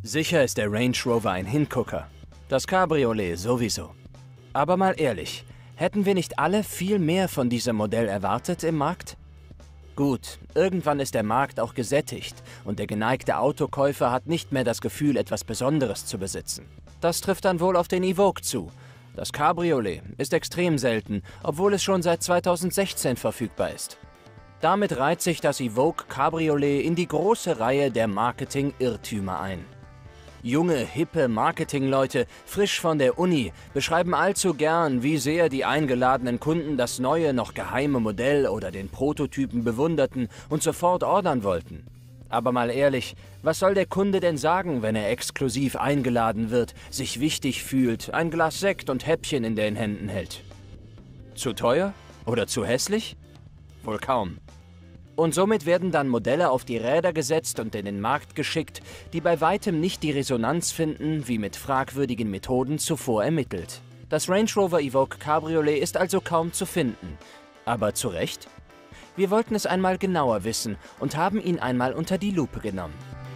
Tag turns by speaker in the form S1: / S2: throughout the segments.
S1: Sicher ist der Range Rover ein Hingucker. Das Cabriolet sowieso. Aber mal ehrlich, hätten wir nicht alle viel mehr von diesem Modell erwartet im Markt? Gut, irgendwann ist der Markt auch gesättigt und der geneigte Autokäufer hat nicht mehr das Gefühl, etwas Besonderes zu besitzen. Das trifft dann wohl auf den Evoque zu. Das Cabriolet ist extrem selten, obwohl es schon seit 2016 verfügbar ist. Damit reiht sich das Evoque Cabriolet in die große Reihe der Marketing-Irrtümer ein. Junge, hippe Marketingleute, frisch von der Uni, beschreiben allzu gern, wie sehr die eingeladenen Kunden das neue, noch geheime Modell oder den Prototypen bewunderten und sofort ordern wollten. Aber mal ehrlich, was soll der Kunde denn sagen, wenn er exklusiv eingeladen wird, sich wichtig fühlt, ein Glas Sekt und Häppchen in den Händen hält? Zu teuer? Oder zu hässlich? Wohl kaum. Und somit werden dann Modelle auf die Räder gesetzt und in den Markt geschickt, die bei weitem nicht die Resonanz finden, wie mit fragwürdigen Methoden zuvor ermittelt. Das Range Rover Evoque Cabriolet ist also kaum zu finden. Aber zu Recht? Wir wollten es einmal genauer wissen und haben ihn einmal unter die Lupe genommen.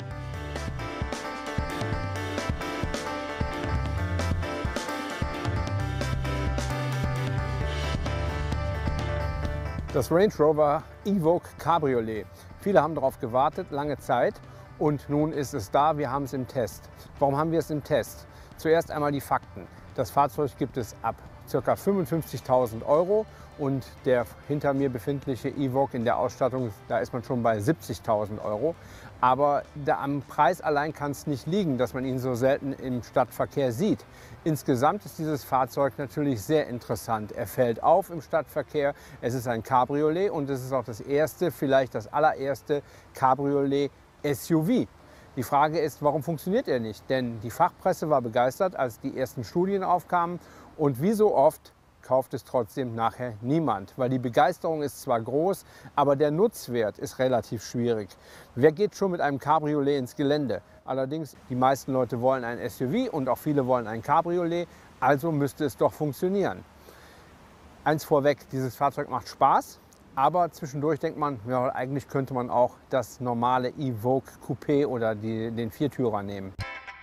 S2: Das Range Rover Evoque Cabriolet. Viele haben darauf gewartet, lange Zeit, und nun ist es da, wir haben es im Test. Warum haben wir es im Test? Zuerst einmal die Fakten. Das Fahrzeug gibt es ab ca. 55.000 € und der hinter mir befindliche Evoque in der Ausstattung, da ist man schon bei 70.000 €. Aber am Preis allein kann es nicht liegen, dass man ihn so selten im Stadtverkehr sieht. Insgesamt ist dieses Fahrzeug natürlich sehr interessant. Er fällt auf im Stadtverkehr, es ist ein Cabriolet und es ist auch das erste, vielleicht das allererste Cabriolet SUV. Die Frage ist, warum funktioniert er nicht? Denn die Fachpresse war begeistert, als die ersten Studien aufkamen. Und wie so oft kauft es trotzdem nachher niemand, weil die Begeisterung ist zwar groß, aber der Nutzwert ist relativ schwierig. Wer geht schon mit einem Cabriolet ins Gelände? Allerdings, die meisten Leute wollen ein SUV und auch viele wollen ein Cabriolet, also müsste es doch funktionieren. Eins vorweg, dieses Fahrzeug macht Spaß, aber zwischendurch denkt man, ja, eigentlich könnte man auch das normale Evoque Coupé oder den Viertürer nehmen.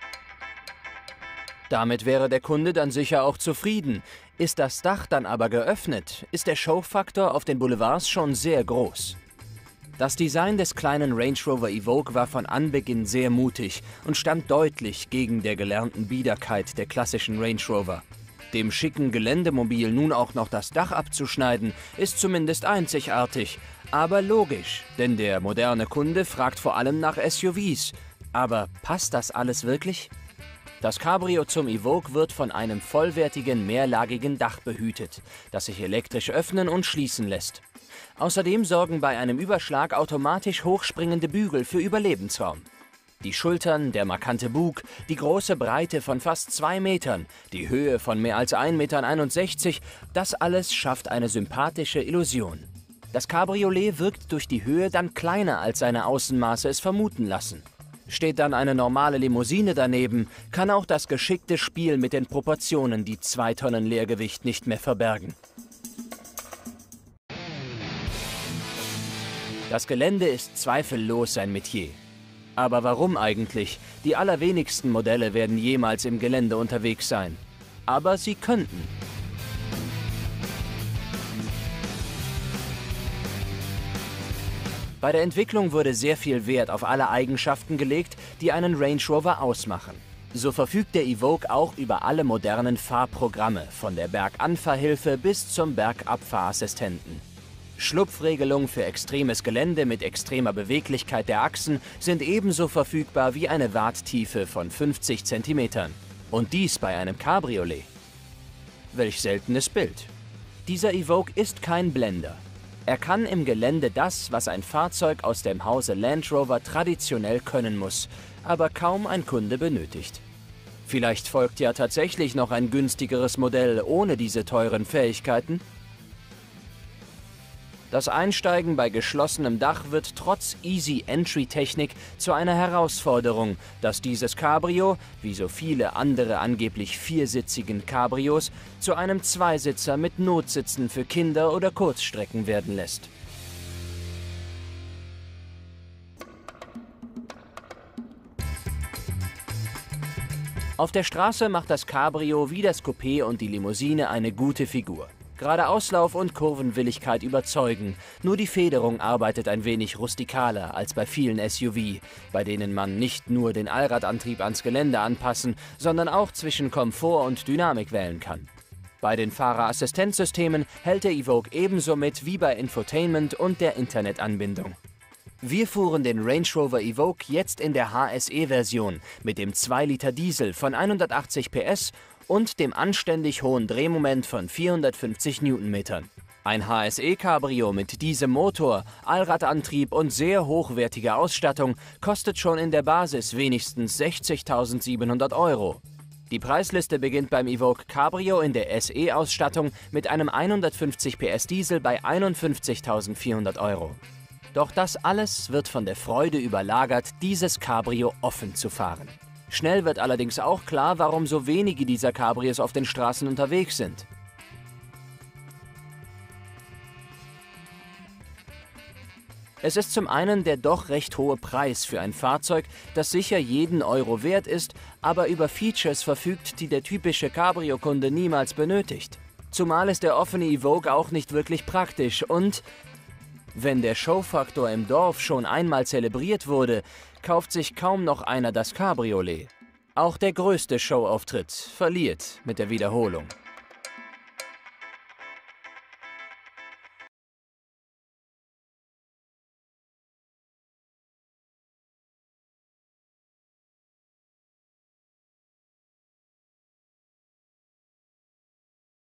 S1: Damit wäre der Kunde dann sicher auch zufrieden. Ist das Dach dann aber geöffnet, ist der Showfaktor auf den Boulevards schon sehr groß. Das Design des kleinen Range Rover Evoque war von Anbeginn sehr mutig und stand deutlich gegen der gelernten Biederkeit der klassischen Range Rover. Dem schicken Geländemobil nun auch noch das Dach abzuschneiden, ist zumindest einzigartig. Aber logisch, denn der moderne Kunde fragt vor allem nach SUVs. Aber passt das alles wirklich? Das Cabrio zum Evoque wird von einem vollwertigen, mehrlagigen Dach behütet, das sich elektrisch öffnen und schließen lässt. Außerdem sorgen bei einem Überschlag automatisch hochspringende Bügel für Überlebensraum. Die Schultern, der markante Bug, die große Breite von fast 2 Metern, die Höhe von mehr als 1,61 Meter, das alles schafft eine sympathische Illusion. Das Cabriolet wirkt durch die Höhe dann kleiner, als seine Außenmaße es vermuten lassen. Steht dann eine normale Limousine daneben, kann auch das geschickte Spiel mit den Proportionen die 2 Tonnen Leergewicht nicht mehr verbergen. Das Gelände ist zweifellos sein Metier. Aber warum eigentlich? Die allerwenigsten Modelle werden jemals im Gelände unterwegs sein. Aber sie könnten. Bei der Entwicklung wurde sehr viel Wert auf alle Eigenschaften gelegt, die einen Range Rover ausmachen. So verfügt der Evoque auch über alle modernen Fahrprogramme, von der Berganfahrhilfe bis zum Bergabfahrassistenten. Schlupfregelungen für extremes Gelände mit extremer Beweglichkeit der Achsen sind ebenso verfügbar wie eine Warttiefe von 50 cm. Und dies bei einem Cabriolet. Welch seltenes Bild. Dieser Evoque ist kein Blender. Er kann im Gelände das, was ein Fahrzeug aus dem Hause Land Rover traditionell können muss, aber kaum ein Kunde benötigt. Vielleicht folgt ja tatsächlich noch ein günstigeres Modell ohne diese teuren Fähigkeiten? Das Einsteigen bei geschlossenem Dach wird trotz Easy-Entry-Technik zu einer Herausforderung, das dieses Cabrio, wie so viele andere angeblich viersitzigen Cabrios, zu einem Zweisitzer mit Notsitzen für Kinder oder Kurzstrecken werden lässt. Auf der Straße macht das Cabrio wie das Coupé und die Limousine eine gute Figur. Gerade Auslauf und Kurvenwilligkeit überzeugen, nur die Federung arbeitet ein wenig rustikaler als bei vielen SUV, bei denen man nicht nur den Allradantrieb ans Gelände anpassen, sondern auch zwischen Komfort und Dynamik wählen kann. Bei den Fahrerassistenzsystemen hält der Evoque ebenso mit wie bei Infotainment und der Internetanbindung. Wir fuhren den Range Rover Evoque jetzt in der HSE-Version mit dem 2-Liter Diesel von 180 PS und dem anständig hohen Drehmoment von 450 Newtonmetern. Ein HSE-Cabrio mit diesem Motor, Allradantrieb und sehr hochwertiger Ausstattung kostet schon in der Basis wenigstens 60.700 €. Die Preisliste beginnt beim Evoque Cabrio in der SE-Ausstattung mit einem 150 PS Diesel bei 51.400 €. Doch das alles wird von der Freude überlagert, dieses Cabrio offen zu fahren. Schnell wird allerdings auch klar, warum so wenige dieser Cabrios auf den Straßen unterwegs sind. Es ist zum einen der doch recht hohe Preis für ein Fahrzeug, das sicher jeden Euro wert ist, aber über Features verfügt, die der typische Cabrio-Kunde niemals benötigt. Zumal ist der offene Evoque auch nicht wirklich praktisch und wenn der Showfaktor im Dorf schon einmal zelebriert wurde, kauft sich kaum noch einer das Cabriolet. Auch der größte Showauftritt verliert mit der Wiederholung.